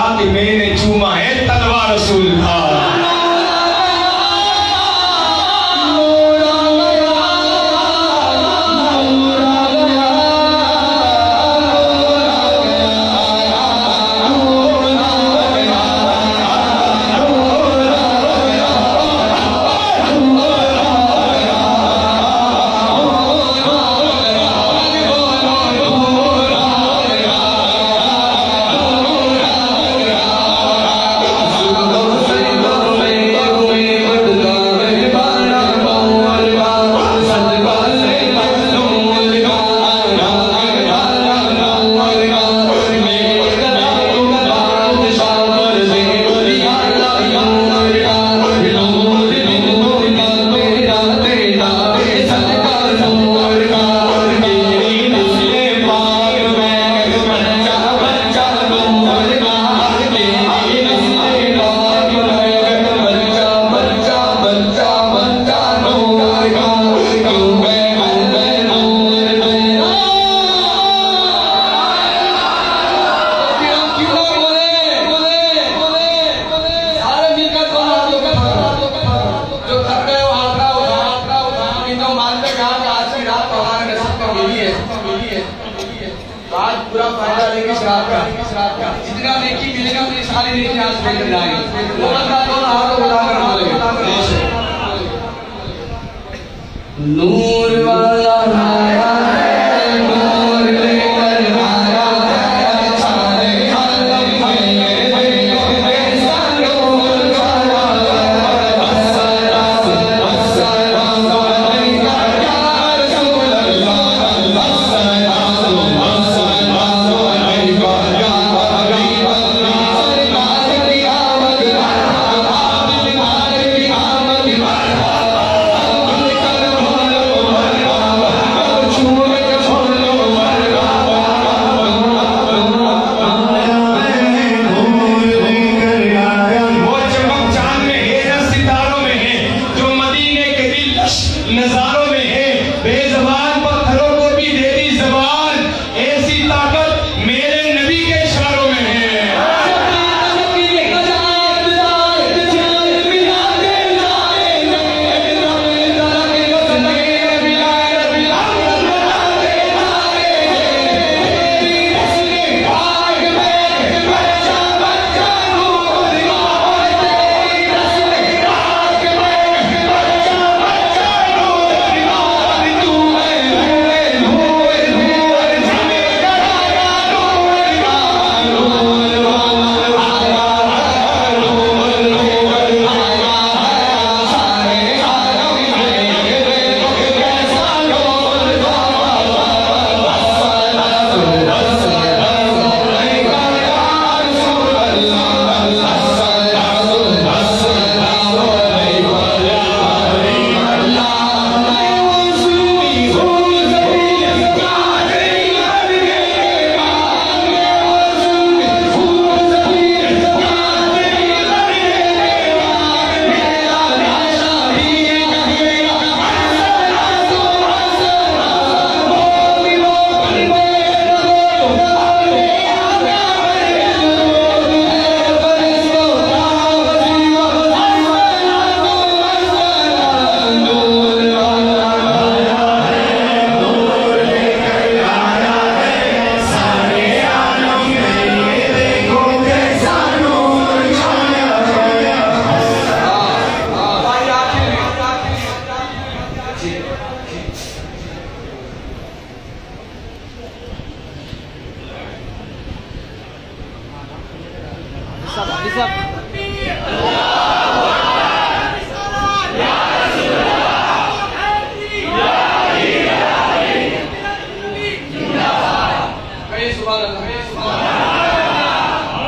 अल्लाह की मैंने चूमा है तलवार रसूल का। जितना नेकी मिलेगा मेरी सारी नेकी आज में जाएगी। वो बंदा दोनों हाथों उठाकर बोलेगा नूर वाला आया है, नूर लेकर आया है, सारे आलम में ऐसा नूर वाला है। अस्सलाम अस्सलाम अलैका या रसूल अल्लाह, अस्सलाम अस्सलाम अलैका या हबीब अल्लाह। सरकार की आमद मरहबा, सरकार की आमद मरहबा। नजारों में है, बेज़बान पत्थरों को भी दे दी ज़बान, ऐसी ताकत मेरे नबी के इशारों में है।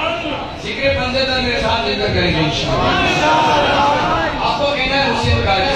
जिक्र बंदे तो मेरे साथ लेकर करेंगे इंशाअल्लाह। आपको कहना है हुसैन का